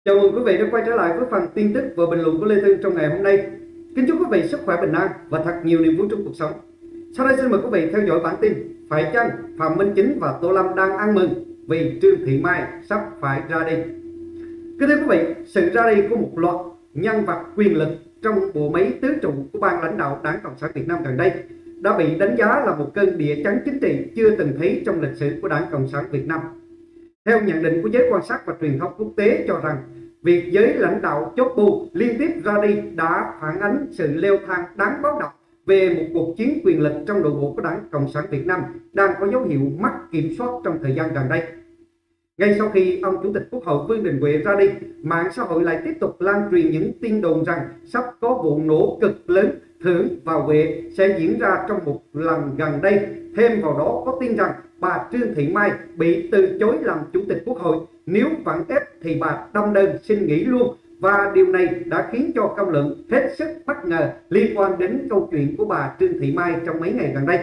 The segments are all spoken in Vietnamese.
Chào mừng quý vị đã quay trở lại với phần tin tức và bình luận của Lê Thư trong ngày hôm nay. Kính chúc quý vị sức khỏe bình an và thật nhiều niềm vui trong cuộc sống. Sau đây xin mời quý vị theo dõi bản tin. Phải chăng Phạm Minh Chính và Tô Lâm đang ăn mừng vì Trương Thị Mai sắp phải ra đi? Kính thưa quý vị, sự ra đi của một loạt nhân vật quyền lực trong bộ máy tứ trụ của ban lãnh đạo Đảng Cộng sản Việt Nam gần đây đã bị đánh giá là một cơn địa chấn chính trị chưa từng thấy trong lịch sử của Đảng Cộng sản Việt Nam. Theo nhận định của giới quan sát và truyền thông quốc tế cho rằng, việc giới lãnh đạo chóp bu liên tiếp ra đi đã phản ánh sự leo thang đáng báo động về một cuộc chiến quyền lực trong nội bộ của Đảng Cộng sản Việt Nam đang có dấu hiệu mất kiểm soát trong thời gian gần đây. Ngay sau khi ông Chủ tịch Quốc hội Vương Đình Huệ ra đi, mạng xã hội lại tiếp tục lan truyền những tin đồn rằng sắp có vụ nổ cực lớn thưởng vào Huệ sẽ diễn ra trong một lần gần đây. Thêm vào đó có tin rằng bà Trương Thị Mai bị từ chối làm Chủ tịch Quốc hội, nếu vẫn ép thì bà đâm đơn xin nghỉ luôn. Và điều này đã khiến cho công luận hết sức bất ngờ liên quan đến câu chuyện của bà Trương Thị Mai trong mấy ngày gần đây.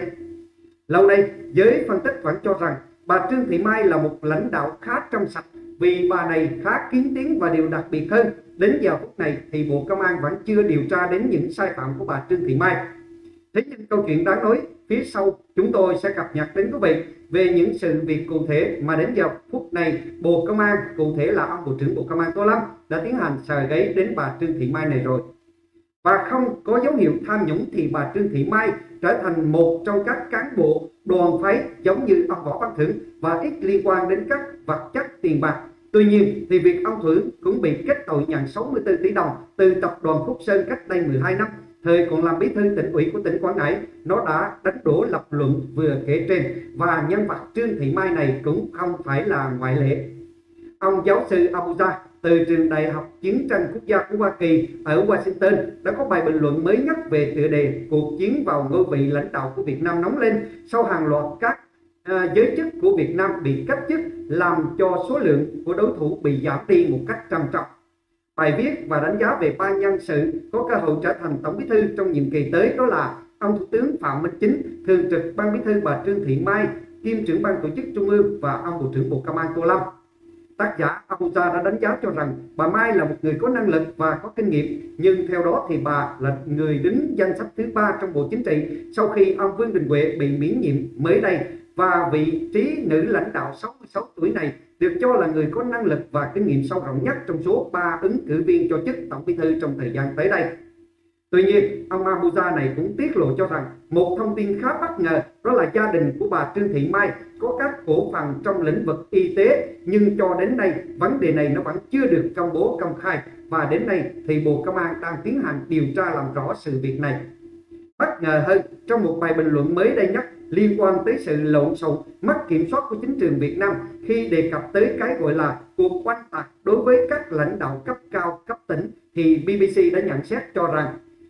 Lâu nay, giới phân tích vẫn cho rằng bà Trương Thị Mai là một lãnh đạo khá trong sạch vì bà này khá kín tiếng, và điều đặc biệt hơn, đến giờ phút này thì Bộ Công an vẫn chưa điều tra đến những sai phạm của bà Trương Thị Mai. Thế nhưng câu chuyện đáng nói phía sau chúng tôi sẽ cập nhật đến quý vị về những sự việc cụ thể mà đến giờ phút này Bộ Công an, cụ thể là ông Bộ trưởng Bộ Công an Tô Lâm đã tiến hành sờ gáy đến bà Trương Thị Mai này rồi. Và không có dấu hiệu tham nhũng thì bà Trương Thị Mai trở thành một trong các cán bộ đoàn phái giống như ông Võ Văn Thưởng và ít liên quan đến các vật chất tiền bạc. Tuy nhiên thì việc ông Thưởng cũng bị kết tội nhận 64 tỷ đồng từ tập đoàn Phúc Sơn cách đây 12 năm. Thời còn làm bí thư tỉnh ủy của tỉnh Quảng Ngãi, nó đã đánh đổ lập luận vừa kể trên, và nhân vật Trương Thị Mai này cũng không phải là ngoại lệ. Ông giáo sư Abuja từ trường Đại học Chiến tranh Quốc gia của Hoa Kỳ ở Washington đã có bài bình luận mới nhất về tựa đề cuộc chiến vào ngôi vị lãnh đạo của Việt Nam nóng lên sau hàng loạt các giới chức của Việt Nam bị cách chức, làm cho số lượng của đối thủ bị giảm đi một cách trầm trọng. Bài viết và đánh giá về ba nhân sự có cơ hội trở thành tổng bí thư trong nhiệm kỳ tới, đó là ông Thủ tướng Phạm Minh Chính, thường trực ban bí thư bà Trương Thị Mai, kiêm trưởng ban tổ chức Trung ương, và ông Bộ trưởng Bộ Công an Tô Lâm. Tác giả Abuja đã đánh giá cho rằng bà Mai là một người có năng lực và có kinh nghiệm, nhưng theo đó thì bà là người đứng danh sách thứ 3 trong Bộ Chính trị sau khi ông Vương Đình Huệ bị miễn nhiệm mới đây, và vị trí nữ lãnh đạo 66 tuổi này được cho là người có năng lực và kinh nghiệm sâu rộng nhất trong số 3 ứng cử viên cho chức tổng bí thư trong thời gian tới đây. Tuy nhiên, ông Abuja này cũng tiết lộ cho rằng một thông tin khá bất ngờ, đó là gia đình của bà Trương Thị Mai có các cổ phần trong lĩnh vực y tế, nhưng cho đến nay vấn đề này nó vẫn chưa được công bố công khai, và đến nay thì Bộ Công an đang tiến hành điều tra làm rõ sự việc này. Bất ngờ hơn, trong một bài bình luận mới đây nhất liên quan tới sự lộn xộn, mất kiểm soát của chính trường Việt Nam khi đề cập tới cái gọi là cuộc oanh tạc đối với các lãnh đạo cấp cao cấp tỉnh, thì BBC đã nhận xét cho rằng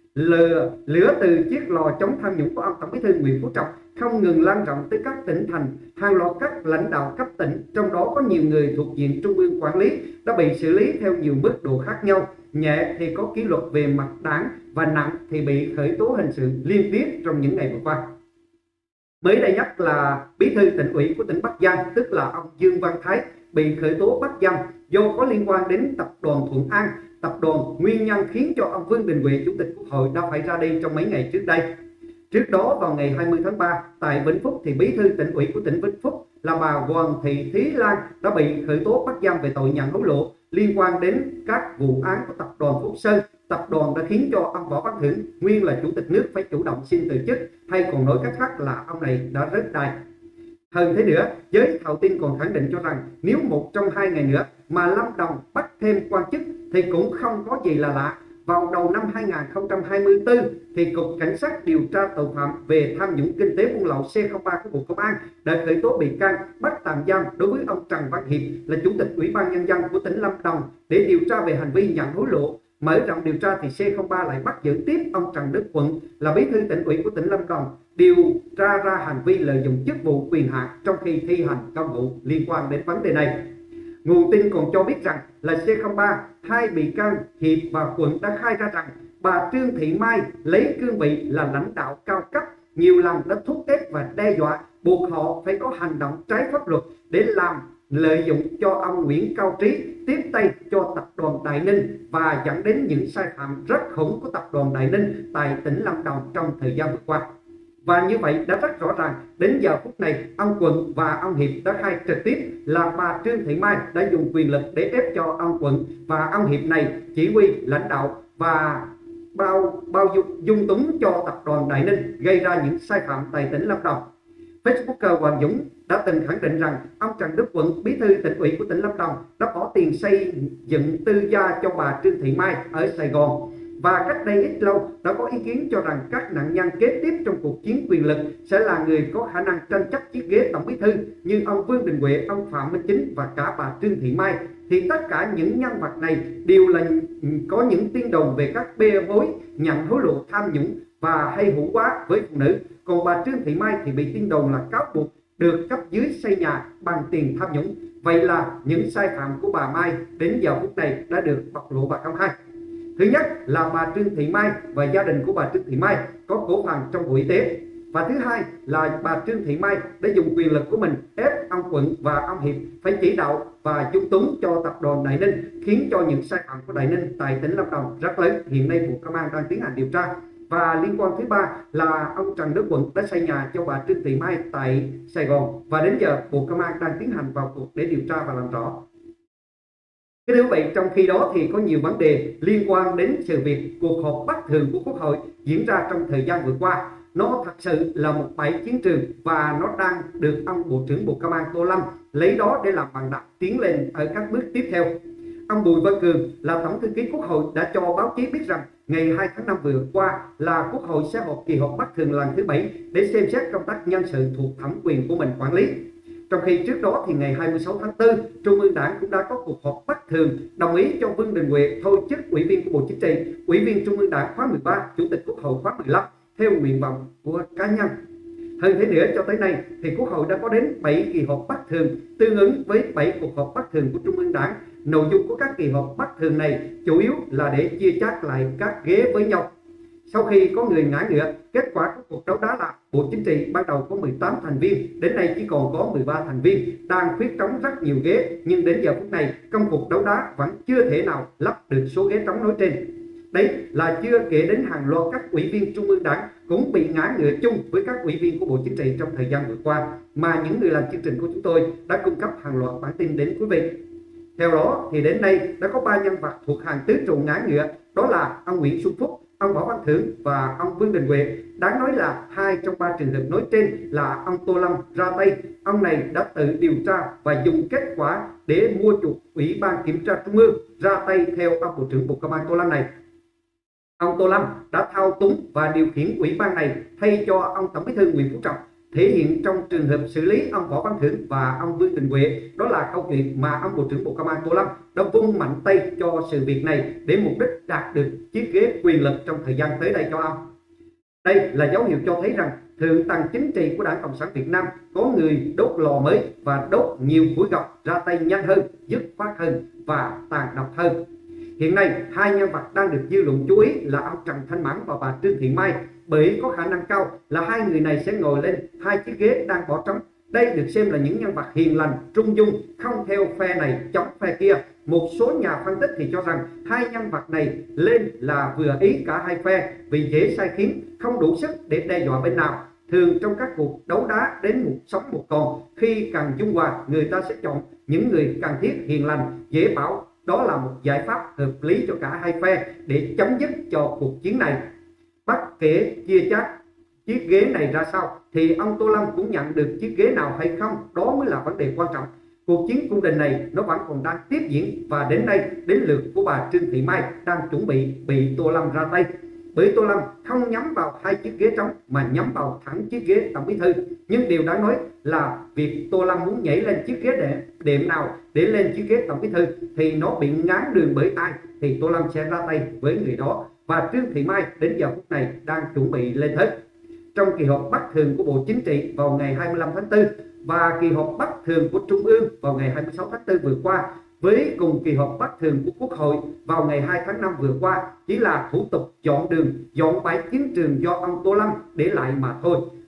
lửa từ chiếc lò chống tham nhũng của ông Tổng bí thư Nguyễn Phú Trọng không ngừng lan rộng tới các tỉnh thành. Hàng loạt các lãnh đạo cấp tỉnh, trong đó có nhiều người thuộc diện trung ương quản lý, đã bị xử lý theo nhiều mức độ khác nhau. Nhẹ thì có kỷ luật về mặt đảng, và nặng thì bị khởi tố hình sự liên tiếp trong những ngày vừa qua. Mới đây nhất là bí thư tỉnh ủy của tỉnh Bắc Giang, tức là ông Dương Văn Thái, bị khởi tố bắt giam do có liên quan đến tập đoàn Thuận An, tập đoàn nguyên nhân khiến cho ông Vương Đình Huệ, Chủ tịch Quốc hội, đã phải ra đi trong mấy ngày trước đây. Trước đó vào ngày 20 tháng 3 tại Vĩnh Phúc thì bí thư tỉnh ủy của tỉnh Vĩnh Phúc là bà Hoàng Thị Thúy Lan đã bị khởi tố bắt giam về tội nhận hối lộ liên quan đến các vụ án của tập đoàn Phúc Sơn. Tập đoàn đã khiến cho ông Võ Văn Thưởng, nguyên là chủ tịch nước, phải chủ động xin từ chức, hay còn nói cách khác là ông này đã rớt đài. Hơn thế nữa, giới thạo tin còn khẳng định cho rằng nếu một trong 2 ngày nữa mà Lâm Đồng bắt thêm quan chức thì cũng không có gì là lạ. Vào đầu năm 2024 thì Cục Cảnh sát điều tra tội phạm về tham nhũng kinh tế buôn lậu C03 của Bộ Công an đã khởi tố bị can, bắt tạm giam đối với ông Trần Văn Hiệp là Chủ tịch Ủy ban Nhân dân của tỉnh Lâm Đồng để điều tra về hành vi nhận hối lộ. Mở rộng điều tra thì C03 lại bắt giữ tiếp ông Trần Đức Quận là bí thư tỉnh ủy của tỉnh Lâm Đồng, điều tra ra hành vi lợi dụng chức vụ quyền hạn trong khi thi hành công vụ liên quan đến vấn đề này. Nguồn tin còn cho biết rằng là C03, hai bị can Hiệp và Quận đã khai ra rằng bà Trương Thị Mai lấy cương vị là lãnh đạo cao cấp nhiều lần đã thúc ép và đe dọa buộc họ phải có hành động trái pháp luật để làm lợi dụng cho ông Nguyễn Cao Trí tiếp tay cho tập đoàn Đại Ninh và dẫn đến những sai phạm rất khủng của tập đoàn Đại Ninh tại tỉnh Lâm Đồng trong thời gian vừa qua. Và như vậy đã rất rõ ràng, đến giờ phút này ông Quận và ông Hiệp đã khai trực tiếp là bà Trương Thị Mai đã dùng quyền lực để ép cho ông Quận và ông Hiệp này chỉ huy lãnh đạo và bao dung túng cho tập đoàn Đại Ninh gây ra những sai phạm tại tỉnh Lâm Đồng. Facebooker Hoàng Dũng đã từng khẳng định rằng ông Trần Đức Quận, bí thư tỉnh ủy của tỉnh Lâm Đồng, đã bỏ tiền xây dựng tư gia cho bà Trương Thị Mai ở Sài Gòn. Và cách đây ít lâu đã có ý kiến cho rằng các nạn nhân kế tiếp trong cuộc chiến quyền lực sẽ là người có khả năng tranh chấp chiếc ghế tổng bí thư như ông Vương Đình Huệ, ông Phạm Minh Chính và cả bà Trương Thị Mai. Thì tất cả những nhân vật này đều là có những tin đồn về các bê bối, nhận hối lộ, tham nhũng và hay hủ quá với phụ nữ. Còn bà Trương Thị Mai thì bị tin đồn là cáo buộc được cấp dưới xây nhà bằng tiền tham nhũng. Vậy là những sai phạm của bà Mai đến giờ phút này đã được bộc lộ và công khai. Thứ nhất là bà Trương Thị Mai và gia đình của bà Trương Thị Mai có cổ phần trong Bộ Y tế. Và thứ hai là bà Trương Thị Mai đã dùng quyền lực của mình ép ông Quận và ông Hiệp phải chỉ đạo và dung túng cho tập đoàn Đại Ninh, khiến cho những sai phạm của Đại Ninh tại tỉnh Lâm Đồng rất lớn. Hiện nay Bộ Công an đang tiến hành điều tra. Và liên quan thứ ba là ông Trần Đức Quận đã xây nhà cho bà Trương Thị Mai tại Sài Gòn. Và đến giờ Bộ Công an đang tiến hành vào cuộc để điều tra và làm rõ. Thưa quý vị, trong khi đó thì có nhiều vấn đề liên quan đến sự việc cuộc họp bất thường của Quốc hội diễn ra trong thời gian vừa qua. Nó thật sự là một bãi chiến trường và nó đang được ông Bộ trưởng Bộ Công an Tô Lâm lấy đó để làm bằng đập tiến lên ở các bước tiếp theo. Ông Bùi Văn Cường là Tổng thư ký Quốc hội đã cho báo chí biết rằng ngày 2 tháng 5 vừa qua là Quốc hội sẽ họp kỳ họp bất thường lần thứ 7 để xem xét công tác nhân sự thuộc thẩm quyền của mình quản lý. Trong khi trước đó thì ngày 26 tháng 4, Trung ương Đảng cũng đã có cuộc họp bất thường đồng ý cho Vương Đình Huệ thôi chức Ủy viên của Bộ Chính trị, Ủy viên Trung ương Đảng khóa 13, Chủ tịch Quốc hội khóa 15 theo nguyện vọng của cá nhân. Hơn thế nữa, cho tới nay thì Quốc hội đã có đến 7 kỳ họp bất thường, tương ứng với 7 cuộc họp bất thường của Trung ương Đảng. Nội dung của các kỳ họp bất thường này chủ yếu là để chia chác lại các ghế với nhau. Sau khi có người ngã ngựa, kết quả của cuộc đấu đá là Bộ Chính trị ban đầu có 18 thành viên, đến nay chỉ còn có 13 thành viên, đang khuyết trống rất nhiều ghế, nhưng đến giờ phút này công cuộc đấu đá vẫn chưa thể nào lấp được số ghế trống nói trên. Đấy là chưa kể đến hàng loạt các ủy viên Trung ương Đảng cũng bị ngã ngựa chung với các ủy viên của Bộ Chính trị trong thời gian vừa qua, mà những người làm chương trình của chúng tôi đã cung cấp hàng loạt bản tin đến quý vị. Theo đó thì đến nay đã có 3 nhân vật thuộc hàng tứ trụ ngã ngựa, đó là ông Nguyễn Xuân Phúc, ông Võ Văn Thưởng và ông Vương Đình Huệ. Đáng nói là 2 trong 3 trường hợp nói trên là ông Tô Lâm ra tay. Ông này đã tự điều tra và dùng kết quả để mua chuộc Ủy ban Kiểm tra Trung ương ra tay theo ông Bộ trưởng Bộ Công an Tô Lâm này. Ông Tô Lâm đã thao túng và điều khiển ủy ban này thay cho ông Tổng Bí thư Nguyễn Phú Trọng. Thể hiện trong trường hợp xử lý ông Võ Văn Thưởng và ông Vương Đình Huệ, đó là câu chuyện mà ông Bộ trưởng Bộ Công an Tô Lâm đã vung mạnh tay cho sự việc này để mục đích đạt được chiếc ghế quyền lực trong thời gian tới đây cho ông. Đây là dấu hiệu cho thấy rằng thượng tầng chính trị của Đảng Cộng sản Việt Nam có người đốt lò mới và đốt nhiều củi gọc, ra tay nhanh hơn, dứt khoát hơn và tàn độc hơn. Hiện nay, 2 nhân vật đang được dư luận chú ý là ông Trần Thanh Mẫn và bà Trương Thị Mai, bởi có khả năng cao là 2 người này sẽ ngồi lên 2 chiếc ghế đang bỏ trống. Đây được xem là những nhân vật hiền lành, trung dung, không theo phe này chống phe kia. Một số nhà phân tích thì cho rằng 2 nhân vật này lên là vừa ý cả 2 phe vì dễ sai khiến, không đủ sức để đe dọa bên nào. Thường trong các cuộc đấu đá đến một sống một còn, khi cần dung hòa, người ta sẽ chọn những người cần thiết, hiền lành, dễ bảo. Đó là một giải pháp hợp lý cho cả 2 phe để chấm dứt cho cuộc chiến này. Bất kể chia chác chiếc ghế này ra sao thì ông Tô Lâm cũng nhận được chiếc ghế nào hay không, đó mới là vấn đề quan trọng. Cuộc chiến cung đình này nó vẫn còn đang tiếp diễn và đến nay đến lượt của bà Trương Thị Mai đang chuẩn bị Tô Lâm ra tay. Bởi Tô Lâm không nhắm vào 2 chiếc ghế trống mà nhắm vào thẳng chiếc ghế Tổng Bí thư. Nhưng điều đáng nói là việc Tô Lâm muốn nhảy lên chiếc ghế đệm nào để lên chiếc ghế Tổng Bí thư thì nó bị ngán đường bởi ai thì Tô Lâm sẽ ra tay với người đó. Và Trương Thị Mai đến giờ phút này đang chuẩn bị lên hết. Trong kỳ họp bất thường của Bộ Chính trị vào ngày 25 tháng 4 và kỳ họp bất thường của Trung ương vào ngày 26 tháng 4 vừa qua, với cùng kỳ họp bất thường của Quốc hội vào ngày 2 tháng 5 vừa qua chỉ là thủ tục dọn đường, dọn bãi chiến trường do ông Tô Lâm để lại mà thôi.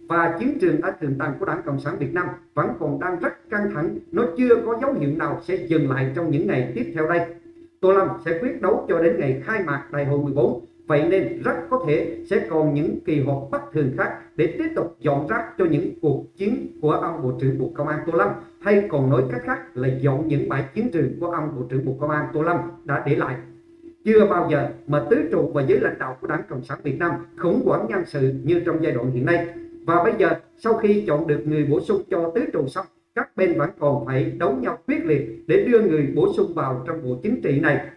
và chiến trường ở thượng tầng của Đảng Cộng sản Việt Nam vẫn còn đang rất căng thẳng, nó chưa có dấu hiệu nào sẽ dừng lại trong những ngày tiếp theo đây. Tô Lâm sẽ quyết đấu cho đến ngày khai mạc Đại hội 14, vậy nên rất có thể sẽ còn những kỳ họp bất thường khác để tiếp tục dọn rác cho những cuộc chiến của ông Bộ trưởng Bộ Công an Tô Lâm, hay còn nói cách khác là dọn những bãi chiến trường của ông Bộ trưởng Bộ Công an Tô Lâm đã để lại. Chưa bao giờ mà tứ trụ và giới lãnh đạo của Đảng Cộng sản Việt Nam khủng hoảng nhân sự như trong giai đoạn hiện nay. Và bây giờ sau khi chọn được người bổ sung cho tứ trụ xong, các bên vẫn còn phải đấu nhau quyết liệt để đưa người bổ sung vào trong Bộ Chính trị này.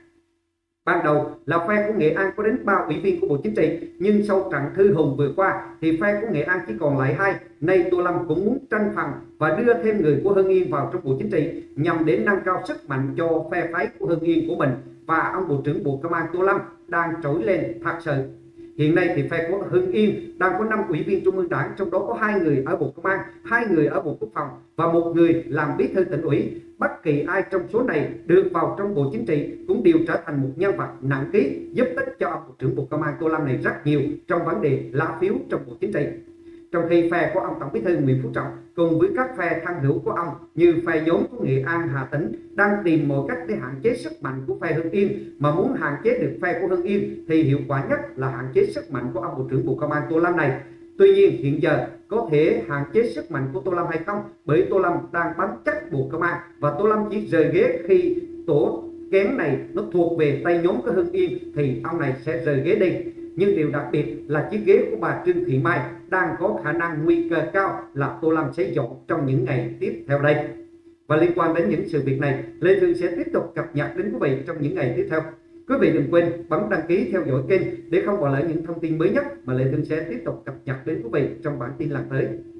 Ban đầu là phe của Nghệ An có đến 3 ủy viên của Bộ Chính trị, nhưng sau trận thư hùng vừa qua thì phe của Nghệ An chỉ còn lại 2. Nay Tô Lâm cũng muốn tranh phần và đưa thêm người của Hưng Yên vào trong Bộ Chính trị nhằm để nâng cao sức mạnh cho phe phái của Hưng Yên của mình, và ông Bộ trưởng Bộ Công an Tô Lâm đang trỗi lên thật sự. Hiện nay thì phe của Hưng Yên đang có 5 ủy viên Trung ương Đảng, trong đó có 2 người ở Bộ Công an, 2 người ở Bộ Quốc phòng và 1 người làm bí thư tỉnh ủy. Bất kỳ ai trong số này được vào trong Bộ Chính trị cũng đều trở thành một nhân vật nặng ký, giúp ích cho ông Bộ trưởng Bộ Công an Tô Lâm này rất nhiều trong vấn đề lá phiếu trong Bộ Chính trị. Trong khi phe của ông Tổng Bí thư Nguyễn Phú Trọng cùng với các phe thân hữu của ông như phe nhóm của Nghệ An, Hà Tĩnh đang tìm mọi cách để hạn chế sức mạnh của phe Hưng Yên, mà muốn hạn chế được phe của Hưng Yên thì hiệu quả nhất là hạn chế sức mạnh của ông Bộ trưởng Bộ Công an Tô Lâm này. Tuy nhiên hiện giờ có thể hạn chế sức mạnh của Tô Lâm hay không, bởi Tô Lâm đang bám chắc Bộ Công an và Tô Lâm chỉ rời ghế khi tổ kén này nó thuộc về tay nhóm của Hưng Yên thì ông này sẽ rời ghế đi. Nhưng điều đặc biệt là chiếc ghế của bà Trương Thị Mai đang có khả năng nguy cơ cao là Tô Lâm sẽ dọn trong những ngày tiếp theo đây. Và liên quan đến những sự việc này, Lê Thương sẽ tiếp tục cập nhật đến quý vị trong những ngày tiếp theo. Quý vị đừng quên bấm đăng ký theo dõi kênh để không bỏ lỡ những thông tin mới nhất mà Lê Thương sẽ tiếp tục cập nhật đến quý vị trong bản tin lần tới.